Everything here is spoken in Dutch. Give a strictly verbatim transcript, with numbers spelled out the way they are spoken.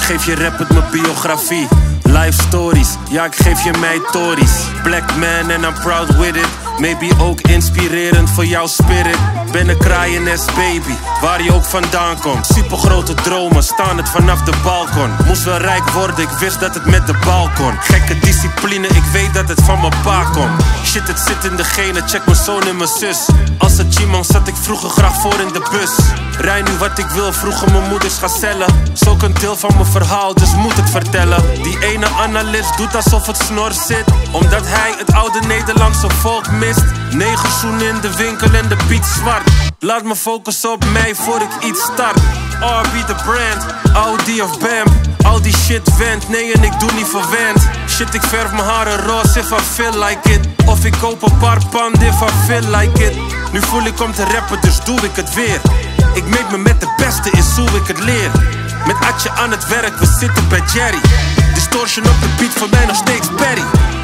geef je rap het mijn biografie. Life stories, ja ik geef je mij tories. Black man and I'm proud with it. Maybe ook inspirerend voor jouw spirit. Ben een kraaienest baby, waar je ook vandaan komt. Supergrote dromen, staan het vanaf de balkon. Moest wel rijk worden, ik wist dat het met de bal kon. Gekke discipline, ik weet dat het van mijn pa komt. Shit, het zit in de genen, check mijn zoon en mijn zus. Als een Chimon zat ik vroeger graag voor in de bus. Rij nu wat ik wil, vroeger mijn moeders gaan cellen. Zoek een deel van mijn verhaal, dus moet het vertellen. Die ene analist doet alsof het snor zit, omdat hij het oude Nederlandse volk mist. Negen zoenen in de winkel en de beat zwart. Laat me focussen op mij voor ik iets start. R B the brand, Audi of Bam. Al die shit went, nee en ik doe niet verwend. Shit, ik verf mijn haren roze if I feel like it. Of ik koop een paar panden if I feel like it. Nu voel ik om te rappen, dus doe ik het weer. Ik meet me met de beste, is hoe ik het leer. Met Atje aan het werk, we zitten bij Jerry. Diztortion op de beat, voor mij nog steeds Perry.